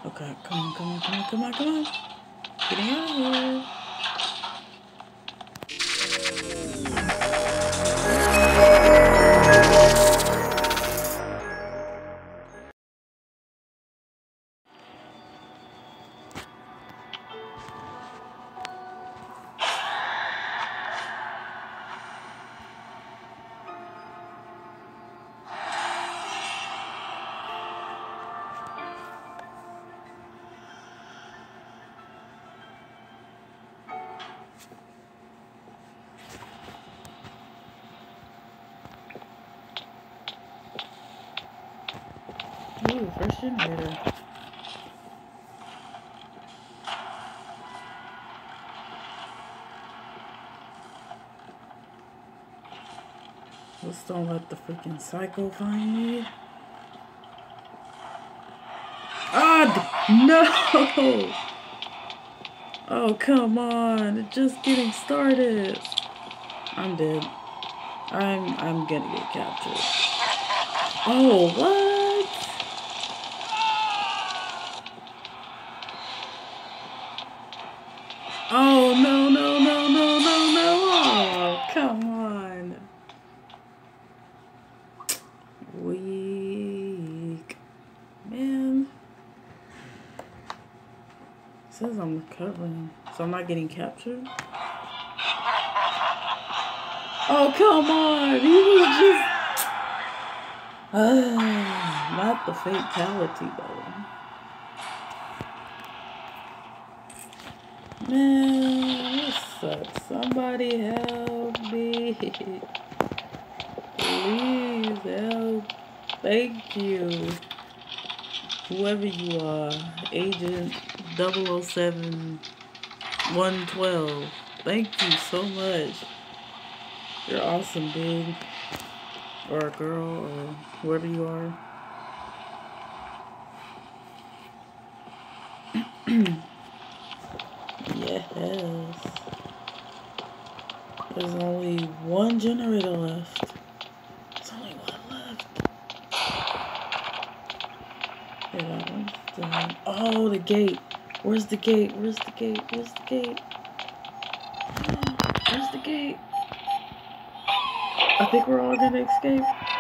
Okay, come on, come on, come on, come on, come on. Getting out of here. Ooh, first generator. Let's don't let the freaking psycho find me. Ah, no! Oh, come on. It's just getting started. I'm dead. I'm gonna get captured. Oh, what? Oh, no, no, no, no, no, no. Oh, come on. Weak. Man. It says I'm recovering. So I'm not getting captured? Oh, come on. He was just... not the fatality, though. Man, this sucks. Somebody help me. Please help. Thank you. Whoever you are. Agent 007 112. Thank you so much. You're awesome, dude. Or a girl, or whoever you are. Yes. There's only one generator left. There's only one left. Yeah, that one's done. Oh, the gate. Where's the gate? Where's the gate? Where's the gate? Where's the gate? I think we're all gonna escape.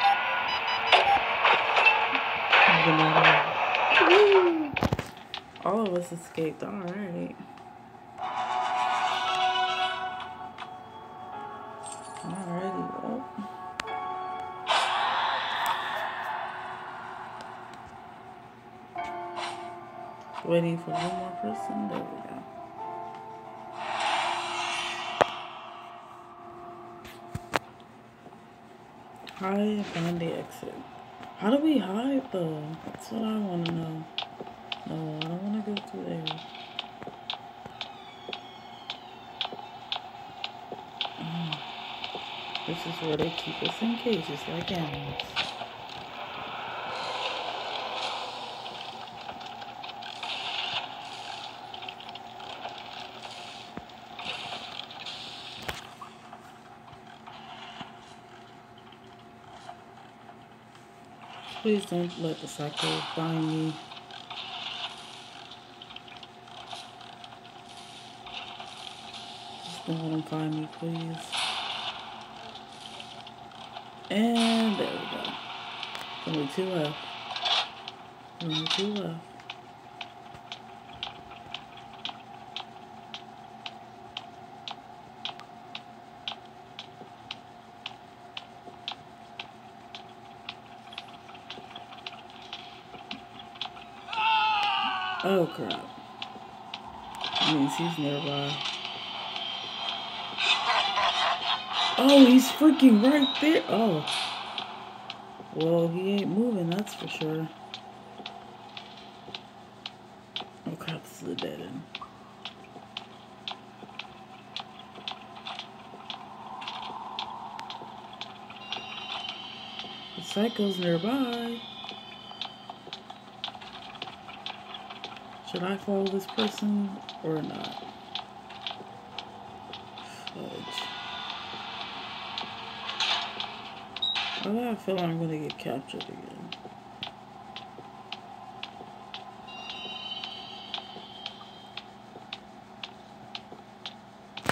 Woo! All of us escaped. Alright. Alrighty, well. Waiting for one more person. There we go. Hide and find the exit. How do we hide though? That's what I want to know. No, I don't want to go through there. This is where they keep us in cages like animals. Please don't let the psycho find me. Just don't let him find me, please. And there we go. Only two left. Only two left. Oh crap. That means he's nearby. Oh, he's freaking right there. Oh. Well, he ain't moving, that's for sure. Oh crap, this is a dead end. The psycho's nearby. Should I follow this person or not? Fudge. I feel like I'm gonna get captured again.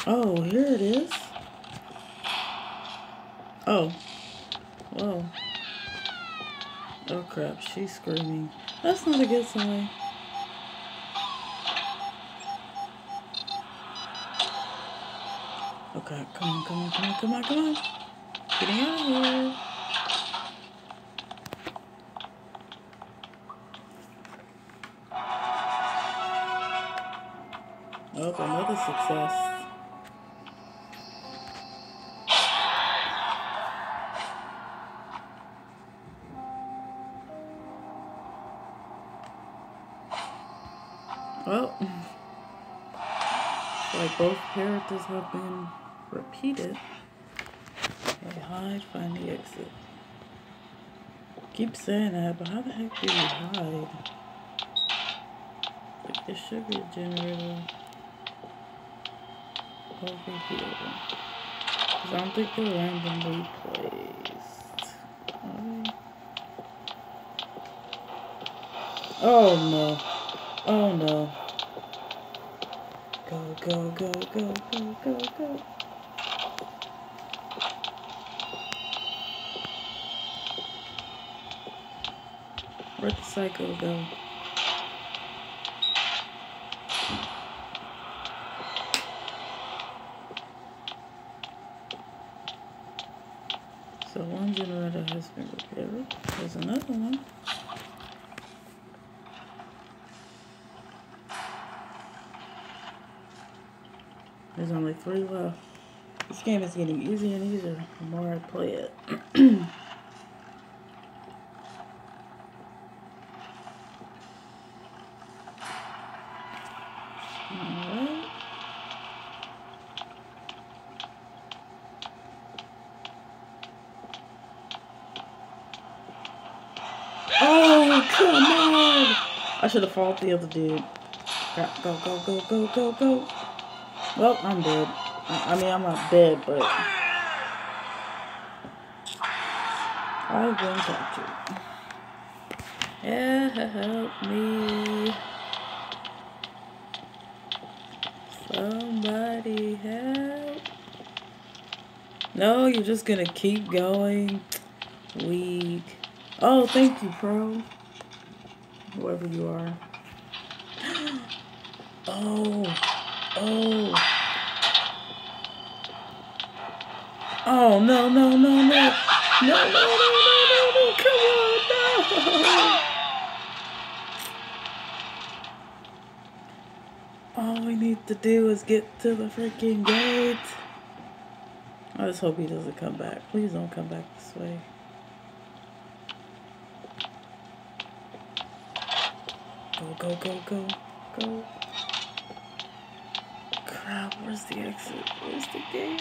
Oh, here it is. Oh. Whoa. Oh crap, she's screaming. That's not a good sign. Okay, come on, come on, come on, come on, come on. Getting out of here. Oh, another success. Well, like both characters have been repeated. Okay, hide, find the exit. Keep saying that, but how the heck do you hide? Like, there should be a generator over here. Because I don't think they're randomly placed. Oh no. Oh no. Go, go, go, go, go, go, go. Where'd the psycho go? So one generator has been repaired. There's another one. There's only 3 left. This game is getting easier and easier the more I play it. Alright. Oh, come on! I should have fought the other dude. Go, go, go, go, go, go. Well, I'm dead. I mean, I'm not dead, but I've been captured. Yeah, help me. Somebody help. No, you're just gonna keep going. Weak. Oh, thank you, pro. Whoever you are. Oh. Oh. Oh, no, no, no, no. No, no, no, no, no, no. Come on, no. All we need to do is get to the freaking gate. I just hope he doesn't come back. Please don't come back this way. Go, go, go, go, go. Crap, where's the exit? Where's the gate?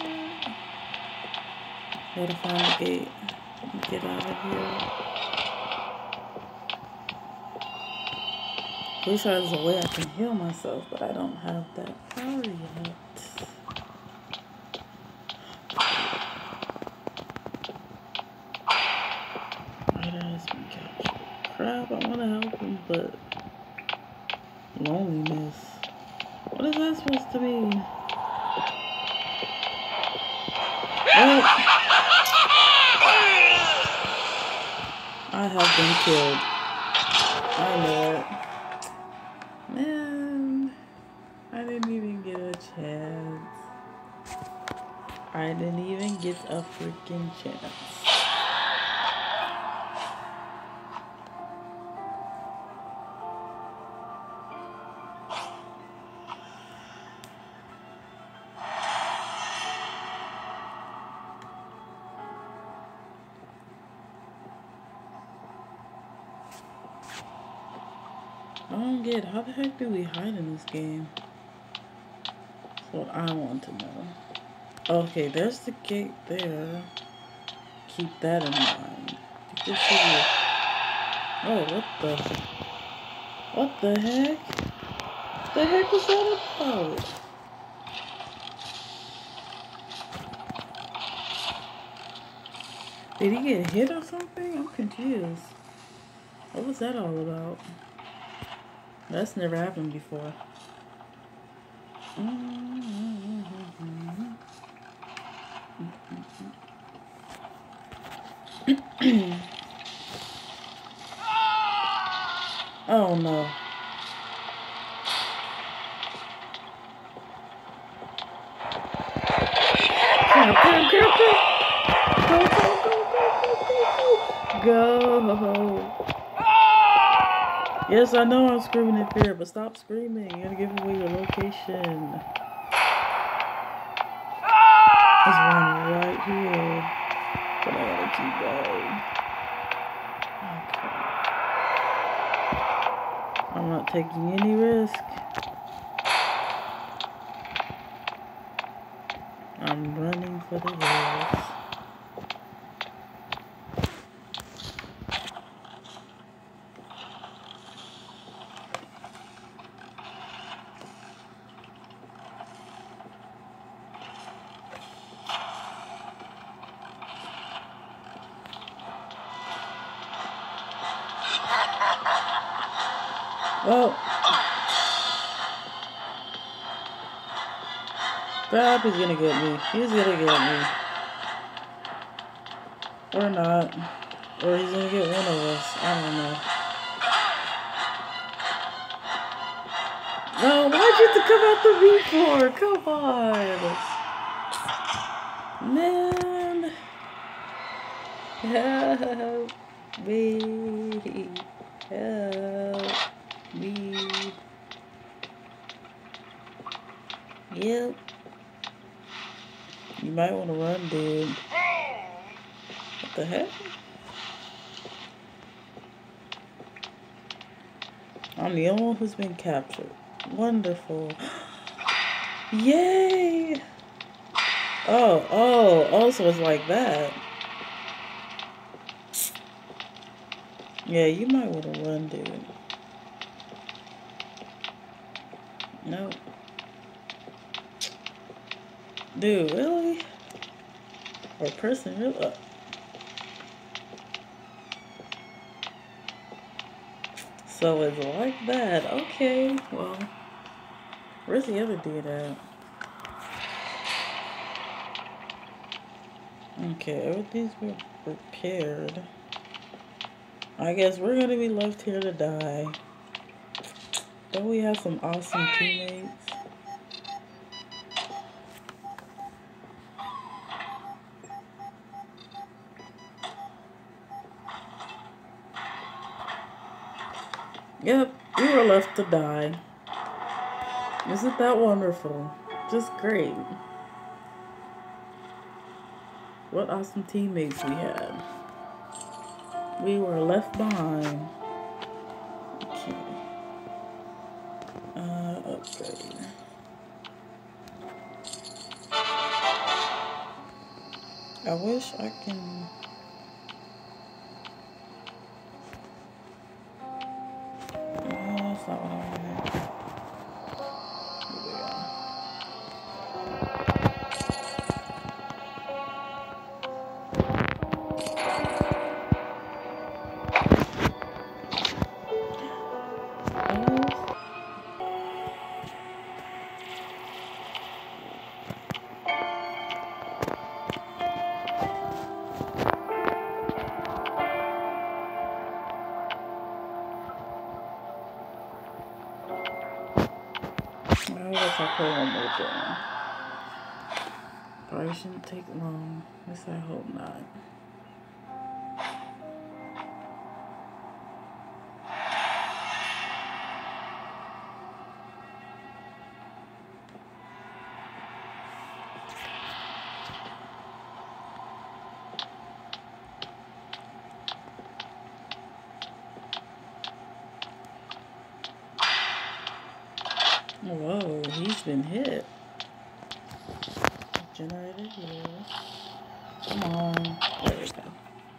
Gotta find the gate and get out of here. Wish I was a way I can heal myself, but I don't have that power yet. Ryder has been captured. Crap, I want to help him, but loneliness. What is that supposed to mean? Oh! I have been killed. I know it. Man, I didn't even get a chance. I didn't even get a freaking chance. I don't get how the heck do we hide in this game? That's what I want to know. Okay, there's the gate there. Keep that in mind. This should be... Oh, what the heck? The heck was that about? Did he get hit or something? I'm confused. What was that all about? That's never happened before. Oh no. Crap, crap, crap, crap. Go, go, go, go, go, go, go. Go. Yes, I know I'm screaming in fear, but stop screaming. You're gonna give away your location. There's one right here. But I gotta keep going. Okay. I'm not taking any risk. I'm running for the hills. Oh. Crap, he's gonna get me. He's gonna get me. Or not. Or he's gonna get one of us. I don't know. No, why'd you have to come out the V4? Come on. Man. Help me. Help me. Yep. You might want to run, dude. What the heck? I'm the only one who's been captured. Wonderful. Yay! Oh, so it's like that. Yeah, you might want to run, dude. No. Dude, really? Or person, really? So it's like that. Okay, well. Where's the other dude at? Okay, everything's been prepared. I guess we're gonna be left here to die. Don't we have some awesome teammates? Yep, we were left to die. Isn't that wonderful? Just great. What awesome teammates we had. We were left behind. Okay. Upgrade. I wish I can... that's not what I want. Here we go. I guess I'll play one more game. Probably shouldn't take long. At least I hope not. Whoa, he's been hit. Generator here. Come on. There we go.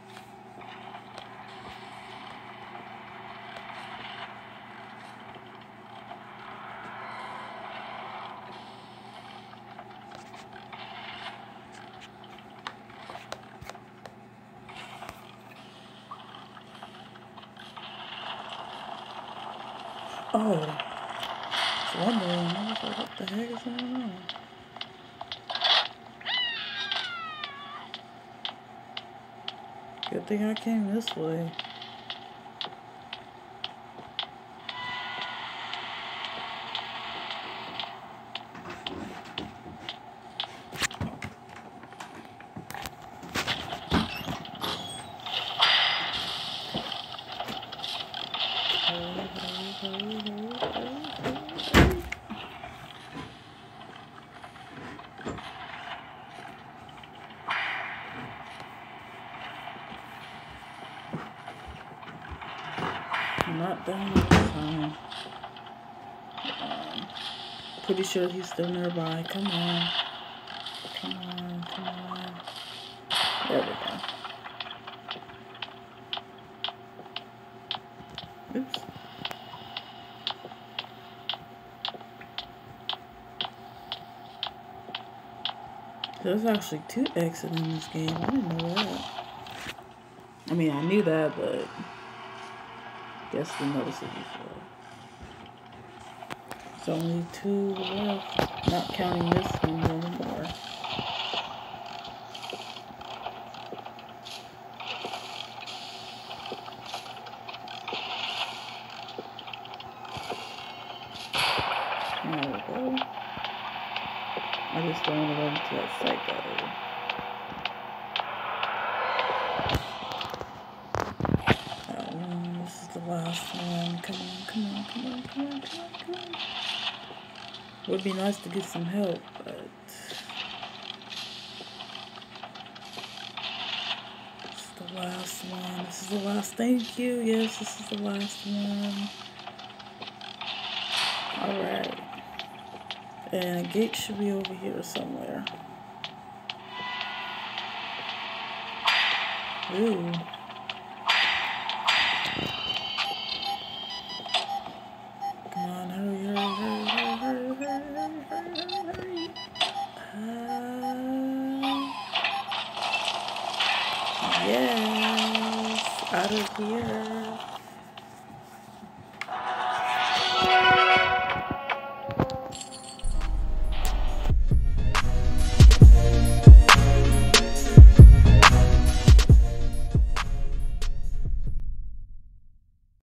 Oh. I was wondering, what the heck is going on? Good thing I came this way. I'm not done this time. Pretty sure he's still nearby. Come on. Come on, come on. There we go. Oops. There's actually 2 exits in this game. I didn't know that. I mean, I knew that, but guess we noticed it before. There's only 2 left, not counting this one anymore. There we go. I just don't want to run into that psycho. This is the last one. Come on, come on, come on, come on, come on, come on. Would be nice to get some help, but this is the last one. This is the last. Thank you. Yes, this is the last one. Alright. And a gate should be over here somewhere. Ooh. Come on, hurry, hurry, hurry, hurry, hurry, hurry, hurry, hurry. Yes, out of here.